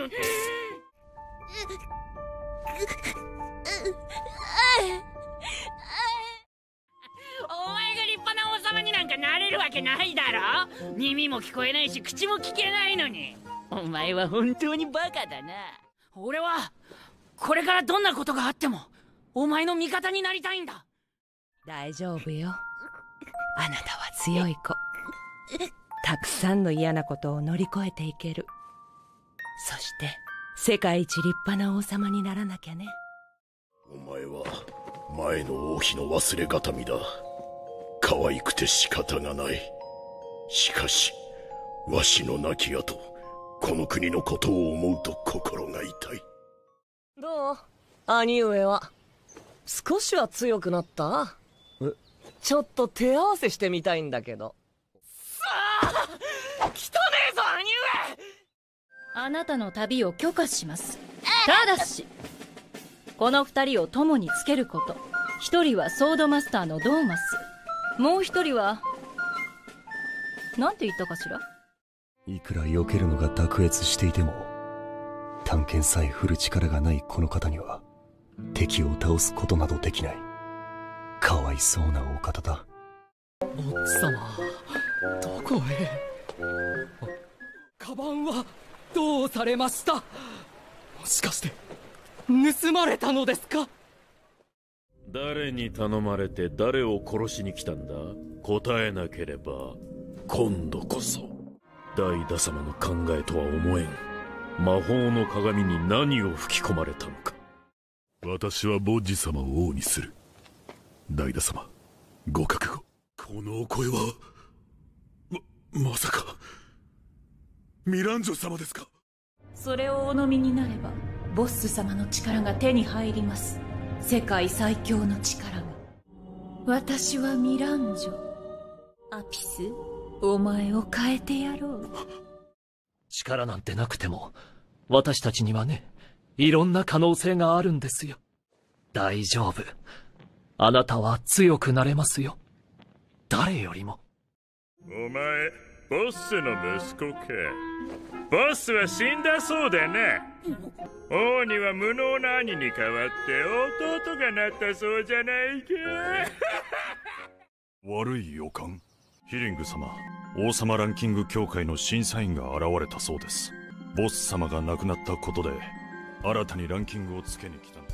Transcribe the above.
お前が立派な王様になんかなれるわけないだろ。耳も聞こえないし口も聞けないのに。お前は本当にバカだな。俺はこれからどんなことがあってもお前の味方になりたいんだ。 大丈夫よ。あなたは強い子。たくさんの嫌なことを乗り越えていける。そして世界一立派な王様にならなきゃね。 お前は前の王妃の忘れがたみだ。可愛くて仕方がない。しかしわしの亡き後、この国のことを思うと心が痛い。 どう？兄上は少しは強くなった？ちょっと手合わせしてみたいんだけど。 さあ、汚ねえぞ兄上。 あなたの旅を許可します。ただしこの2人を友につけること。1人はソードマスターのドーマス、もう1人はなんて言ったかしら。 いくら避けるのが卓越していても、探検さえ振る力がないこの方には敵を倒すことなどできない。かわいそうなお方だ。 ボッジ様、どこへ？カバンはどうされました？もしかして盗まれたのですか？ 誰に頼まれて誰を殺しに来たんだ？答えなければ今度こそダイダ様の考えとは思えん。魔法の鏡に何を吹き込まれたのか。 私はボッジ様を王にする。ダイダ様、ご覚悟。このお声はまさかミランジョ様ですか？ それをお飲みになればボッス様の力が手に入ります。世界最強の力が。私はミランジョ。アピス、お前を変えてやろう。 力なんてなくても私たちにはね、いろんな可能性があるんですよ。大丈夫。あなたは強くなれますよ。誰よりも。 お前ボスの息子か。ボスは死んだそうだな。王には無能な兄に代わって弟がなったそうじゃないか。 悪い予感。ヒリング様、王様ランキング協会の審査員が現れたそうです。ボス様が亡くなったことで新たにランキングをつけに来たの。